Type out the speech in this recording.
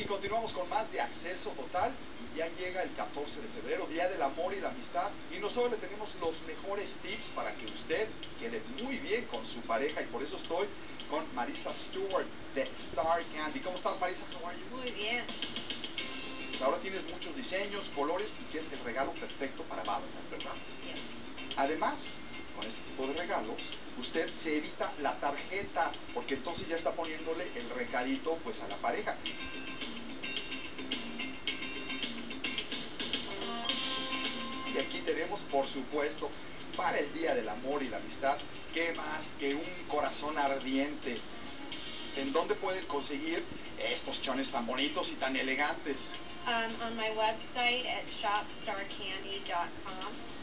Y continuamos con más de Acceso Total. Y ya llega el 14 de febrero, Día del Amor y la Amistad. Y nosotros le tenemos los mejores tips para que usted quede muy bien con su pareja. Y por eso estoy con Marisa Stewart de Star Candy. ¿Cómo estás, Marisa? How are you? Muy bien. Pues ahora tienes muchos diseños, colores y que es el regalo perfecto para Valentine's, ¿verdad? Yes. Además, con este tipo de regalos, usted se evita la tarjeta, porque entonces ya está poniéndole el recadito pues a la pareja. Y aquí tenemos, por supuesto, para el Día del Amor y la Amistad, ¿qué más que un corazón ardiente? ¿En dónde pueden conseguir estos chones tan bonitos y tan elegantes? On my website at shopstarcandy.com.